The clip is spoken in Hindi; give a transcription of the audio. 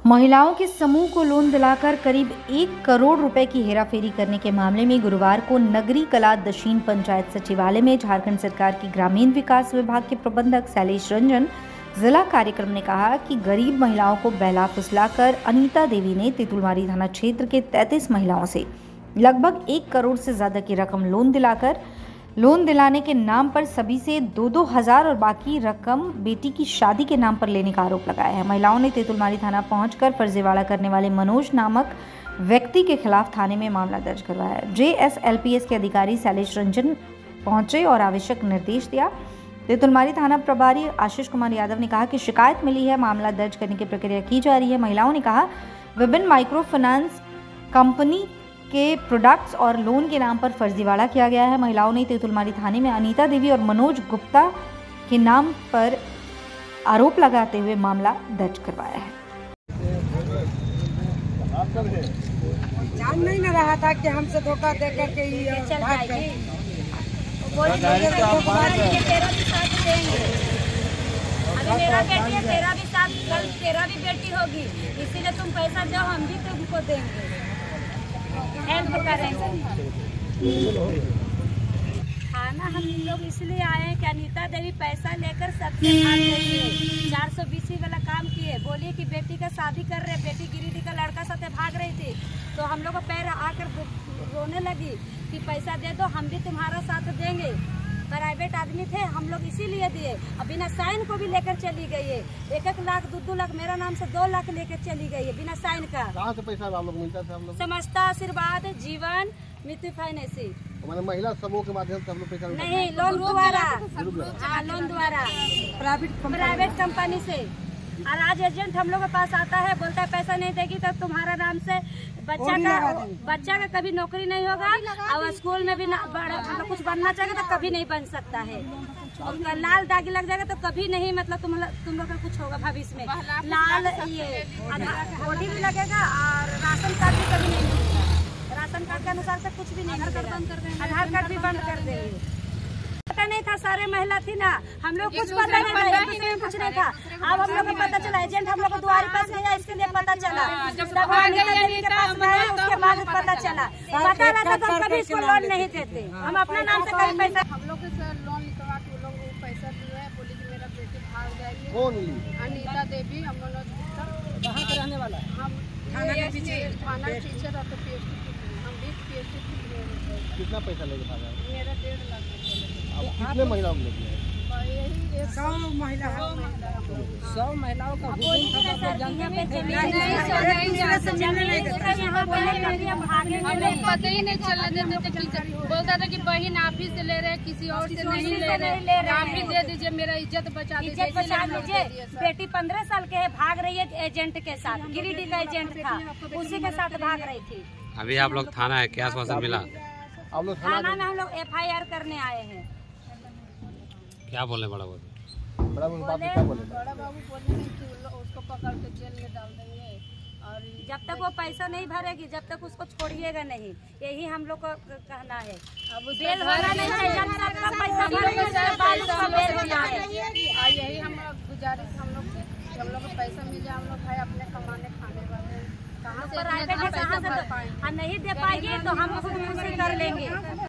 महिलाओं के समूह को लोन दिलाकर करीब 1 करोड़ रुपए की हेराफेरी करने के मामले में गुरुवार को नगरी कला दक्षिण पंचायत सचिवालय में झारखंड सरकार की ग्रामीण विकास विभाग के प्रबंधक शैलेश रंजन जिला कार्यक्रम ने कहा कि गरीब महिलाओं को बहला फुसलाकर अनीता देवी ने तेतुलमारी थाना क्षेत्र के 33 महिलाओं से लगभग 1 करोड़ से ज्यादा की रकम लोन दिलाने के नाम पर सभी से 2-2 हजार और बाकी रकम बेटी की शादी के नाम पर लेने का आरोप लगाया है। महिलाओं ने तेतुलमारी थाना पहुंचकर फर्जीवाड़ा करने वाले मनोज नामक व्यक्ति के खिलाफ थाने में मामला दर्ज करवाया। JSLPS के अधिकारी शैलेश रंजन पहुंचे और आवश्यक निर्देश दिया। तेतुलमारी थाना प्रभारी आशीष कुमार यादव ने कहा कि शिकायत मिली है, मामला दर्ज करने की प्रक्रिया की जा रही है। महिलाओं ने कहा विभिन्न माइक्रो फाइनेंस कंपनी के प्रोडक्ट्स और लोन के नाम पर फर्जीवाड़ा किया गया है। महिलाओं ने तेतुलमारी थाने में अनीता देवी और मनोज गुप्ता के नाम पर आरोप लगाते हुए मामला दर्ज करवाया है। जान नहीं न रहा था कि हमसे धोखा दे करके ही भाग गए। तेरा भी साथ देंगे, अभी मेरा बेटी है, तेरा भी साथ, कल तेरा भी बेटी होगी, इसीलिए तुम पैसा दो, हम भी तुमको देंगे, हेल्प करेंगे। खाना हम लोग इसलिए आए हैं कि अनीता देवी पैसा लेकर सबसे भाग रही है, 420 वाला काम किए, बोलिए कि बेटी का शादी कर रहे, बेटी गिरिडीह का लड़का साथ भाग रही थी, तो हम लोग को पैर आकर रोने लगी कि पैसा दे दो, हम भी तुम्हारा साथ देंगे। प्राइवेट आदमी थे, हम लोग इसीलिए दिए। अब बिना साइन को भी लेकर चली गई है, 1-1 लाख 2-2 लाख, मेरा नाम से 2 लाख लेकर चली गई है बिना साइन का। कहाँ से पैसा आप लोग मिलता था? हम लोग समस्ता आशीर्वाद जीवन मृत्यु फाइनेंसी, हमारे महिला समूह के माध्यम से हम लोग पैसा नहीं, लोन द्वारा, हाँ लोन द्वारा प्राइवेट कंपनी से। और आज एजेंट हम लोग के पास आता है, बोलता है पैसा नहीं देगी तो तुम्हारा नाम से बच्चा का कभी नौकरी नहीं होगा, और स्कूल में भी मतलब कुछ बनना चाहिए तो कभी नहीं बन सकता है, और लाल दागी लग जाएगा तो कभी नहीं, मतलब तुम लोग का कुछ होगा भविष्य में। लाल ये बॉडी भी लगेगा और राशन कार्ड भी कभी नहीं मिलता, राशन कार्ड के अनुसार से कुछ भी नहीं, आधार कार्ड भी बंद कर देंगे। पता नहीं था, सारे महिला थी ना, हम लोग कुछ पता नहीं था, कुछ नहीं था। अब हम लोग को पता चला, एजेंट हम लोग को द्वार पास गया, इसके लिए पता चला, उसके बाद पता चला। पता रहता तो हम कभी इसको लोन नहीं देते, हम अपना नाम से कभी पैसा। हम लोग के सर लोन निकलवा के लोग पैसा दिए है, बोली कि मेरा बेटी भाग जाएगी। कौन? अनीता देवी, हम मनोज गुप्ता। कहाँ के रहने वाला? हम थाना टीचर और हम भी PhD। कितना पैसा लेके भागा? मेरा 1.5 लाख। कितने महिलाओं को लेके? यही 100 महिला है। 100 महिलाओं का पता ही नहीं चलने देते थे। टीचर बोलता था कि बहन आप ही से ले रहे, किसी और से नहीं ले रहे, आप ही दे दीजिए, मेरा इज्जत बचा दीजिए। बेटी 15 साल के है, भाग रही है एजेंट के साथ, गिरिडीह का एजेंट था, उसी के साथ भाग रही थी। अभी आप लोग थाना है, क्या आश्वासन मिला? आप लोग थाना में हम लोग FIR करने आए हैं। क्या बोले बड़ा बाबू? बड़ा बाबू बोले कि उसको पकड़ के जेल में डाल देंगे, और जब तक वो पैसा नहीं भरेगी जब तक उसको छोड़िएगा नहीं, यही हम लोग का कहना है। अब बेल होना नहीं चाहिए, जब सबका पैसा बेल होना है। यही हम गुजारिश हम लोग से, हम लोग को पैसा मिल जाए, हम लोग भाई अपने कमाने खाने वाले कहाँ से नहीं दे पाएगी तो हम खुद से कर लेंगे।